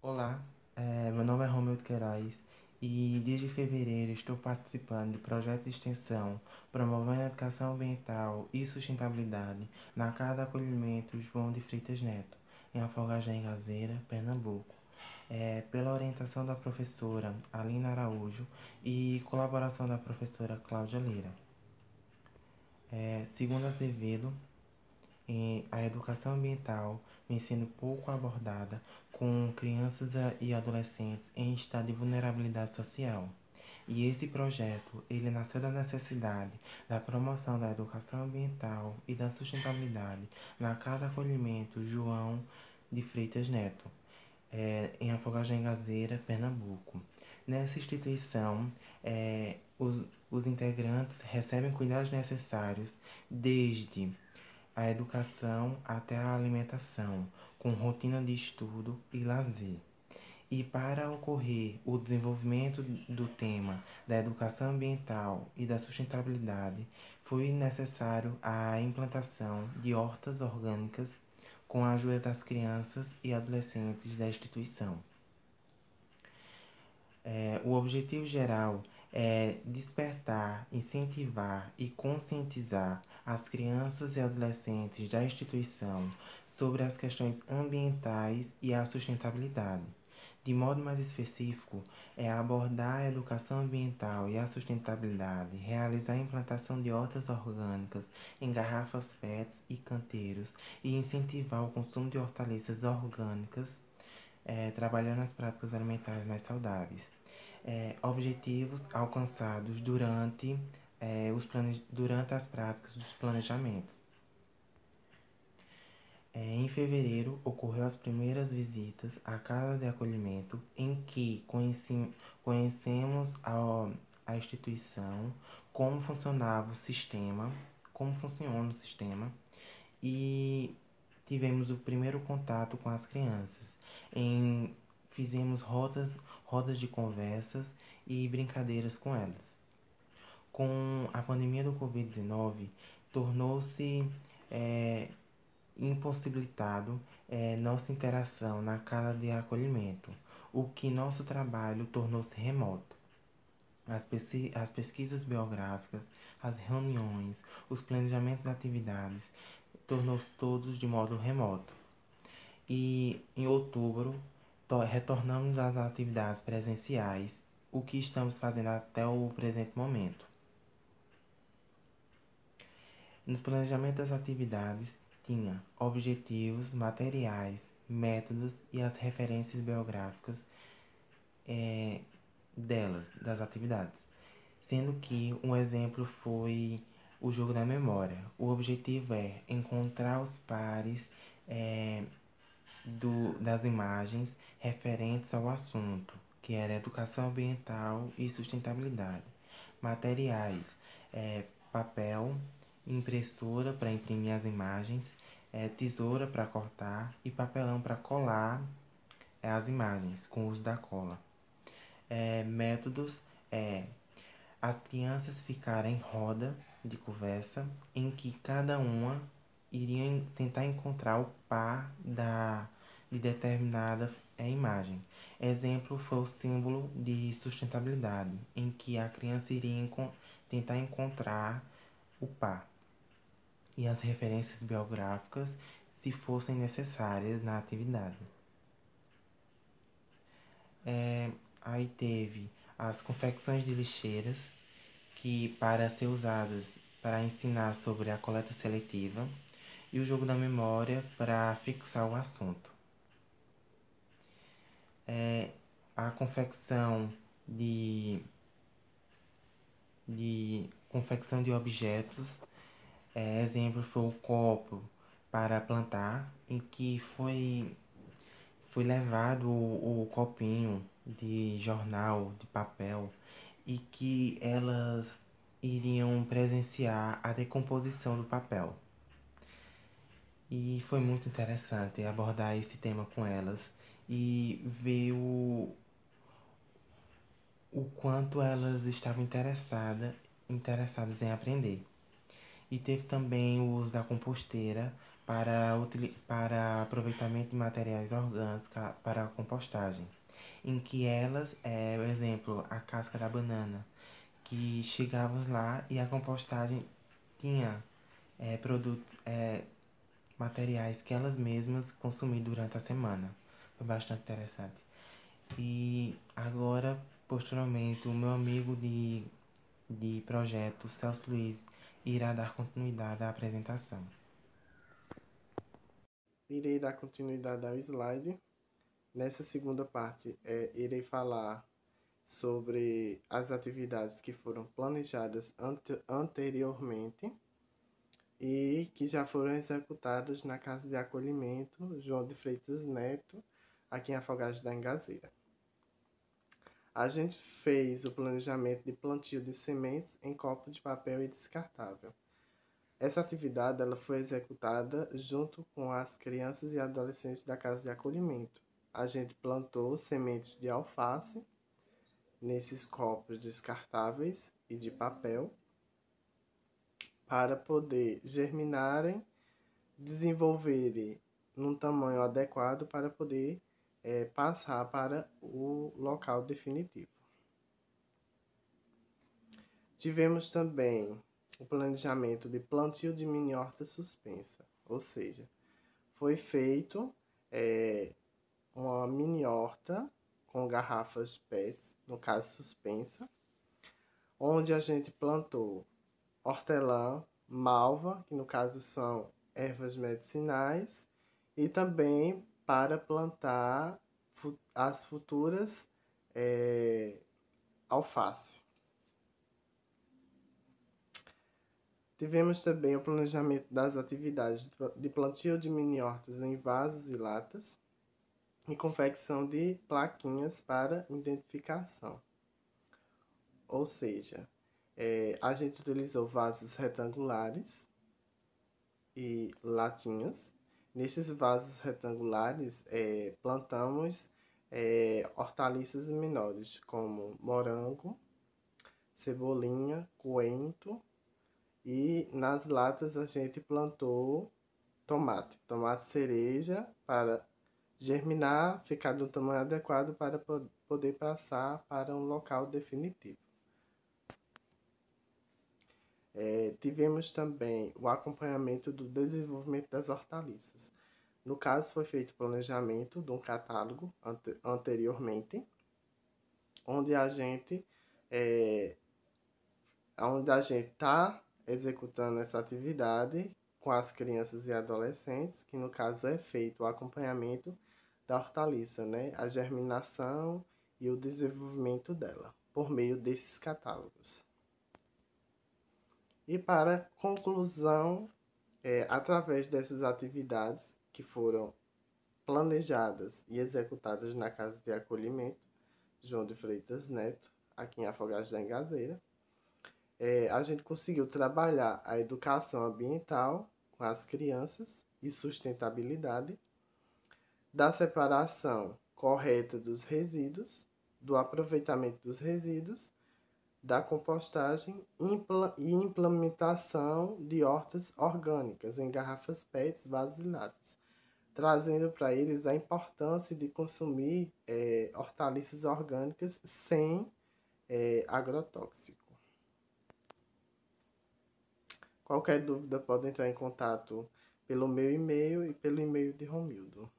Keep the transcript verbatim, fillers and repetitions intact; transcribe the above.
Olá, eh, meu nome é Romeu de Queiroz e desde fevereiro estou participando do projeto de extensão promovendo a educação ambiental e sustentabilidade na Casa de Acolhimento João de Freitas Neto, em Afogados em Gazeira, Pernambuco, eh, pela orientação da professora Alina Araújo e colaboração da professora Cláudia Lira. Eh, segundo Azevedo, em a educação ambiental vem sendo pouco abordada com crianças e adolescentes em estado de vulnerabilidade social. E esse projeto, ele nasceu da necessidade da promoção da educação ambiental e da sustentabilidade na Casa Acolhimento João de Freitas Neto, é, em Afogados em Gazeira, Pernambuco. Nessa instituição, é, os, os integrantes recebem cuidados necessários desde a educação até a alimentação, com rotina de estudo e lazer. E para ocorrer o desenvolvimento do tema da educação ambiental e da sustentabilidade, foi necessário a implantação de hortas orgânicas com a ajuda das crianças e adolescentes da instituição. É, o objetivo geral é despertar, incentivar e conscientizar as crianças e adolescentes da instituição sobre as questões ambientais e a sustentabilidade. De modo mais específico, é abordar a educação ambiental e a sustentabilidade, realizar a implantação de hortas orgânicas em garrafas P E Ts e canteiros e incentivar o consumo de hortaliças orgânicas, é, trabalhando as práticas alimentares mais saudáveis. É, objetivos alcançados durante, é, os plane... durante as práticas dos planejamentos. É, em fevereiro, ocorreu as primeiras visitas à casa de acolhimento, em que conheci... conhecemos a... a instituição, como funcionava o sistema, como funciona o sistema, e tivemos o primeiro contato com as crianças. Em... Fizemos rodas, rodas de conversas e brincadeiras com elas. Com a pandemia do covid dezenove, tornou-se é, impossibilitado é, nossa interação na casa de acolhimento, o que nosso trabalho tornou-se remoto. As, pesqui as pesquisas biográficas, as reuniões, os planejamentos de atividades, tornou-se todos de modo remoto. E em outubro, retornamos às atividades presenciais, o que estamos fazendo até o presente momento. Nos planejamentos das atividades, tinha objetivos, materiais, métodos e as referências biográficas é, delas, das atividades. Sendo que um exemplo foi o jogo da memória. O objetivo é encontrar os pares é, do, das imagens referentes ao assunto, que era educação ambiental e sustentabilidade. Materiais, é, papel, impressora para imprimir as imagens, é, tesoura para cortar e papelão para colar é, as imagens com o uso da cola. É, métodos é as crianças ficarem em roda de conversa em que cada uma iria tentar encontrar o par da, de determinada é, imagem. Exemplo foi o símbolo de sustentabilidade, em que a criança iria enco tentar encontrar o par e as referências biográficas se fossem necessárias na atividade. É, aí teve as confecções de lixeiras, que para ser usadas para ensinar sobre a coleta seletiva, e o jogo da memória para fixar o assunto. É, a confecção de, de confecção de objetos, é, exemplo foi o copo para plantar, em que foi, foi levado o, o copinho de jornal, de papel, e que elas iriam presenciar a decomposição do papel. E foi muito interessante abordar esse tema com elas e ver o, o quanto elas estavam interessadas, interessadas em aprender. E teve também o uso da composteira para, utili- para aproveitamento de materiais orgânicos ca- para a compostagem, em que elas, é, por exemplo, a casca da banana, que chegávamos lá e a compostagem tinha é, produtos, é, materiais que elas mesmas consumiam durante a semana. Foi bastante interessante. E agora, posteriormente, o meu amigo de, de projeto, Celso Luiz, irá dar continuidade à apresentação. Irei dar continuidade ao slide. Nessa segunda parte, é, irei falar sobre as atividades que foram planejadas ante anteriormente e que já foram executadas na Casa de Acolhimento João de Freitas Neto, aqui em Afogados da Engazeira. A gente fez o planejamento de plantio de sementes em copo de papel e descartável. Essa atividade ela foi executada junto com as crianças e adolescentes da Casa de Acolhimento. A gente plantou sementes de alface nesses copos descartáveis e de papel para poder germinarem, desenvolverem num tamanho adequado para poder é, passar para o local definitivo. Tivemos também o planejamento de plantio de mini horta suspensa, ou seja, foi feito é, uma mini horta com garrafas P E Ts, no caso suspensa, onde a gente plantou hortelã, malva, que no caso são ervas medicinais, e também para plantar as futuras é, alface. Tivemos também o planejamento das atividades de plantio de mini hortas em vasos e latas e confecção de plaquinhas para identificação. Ou seja, é, a gente utilizou vasos retangulares e latinhas. Nesses vasos retangulares, é, plantamos é, hortaliças menores, como morango, cebolinha, coentro, e nas latas a gente plantou tomate, tomate cereja para germinar, ficar do tamanho adequado para poder passar para um local definitivo. É, tivemos também o acompanhamento do desenvolvimento das hortaliças. No caso, foi feito planejamento de um catálogo ante anteriormente, onde a gente é, onde a gente está executando essa atividade com as crianças e adolescentes, que no caso é feito o acompanhamento da hortaliça, né? A germinação e o desenvolvimento dela, por meio desses catálogos. E para conclusão, é, através dessas atividades que foram planejadas e executadas na Casa de Acolhimento João de Freitas Neto, aqui em Afogados da Engazeira, é, a gente conseguiu trabalhar a educação ambiental com as crianças e sustentabilidade, da separação correta dos resíduos, do aproveitamento dos resíduos, da compostagem e implementação de hortas orgânicas em garrafas P E Ts vaziladas, trazendo para eles a importância de consumir é, hortaliças orgânicas sem é, agrotóxico. Qualquer dúvida pode entrar em contato pelo meu e-mail e pelo e-mail de Romildo.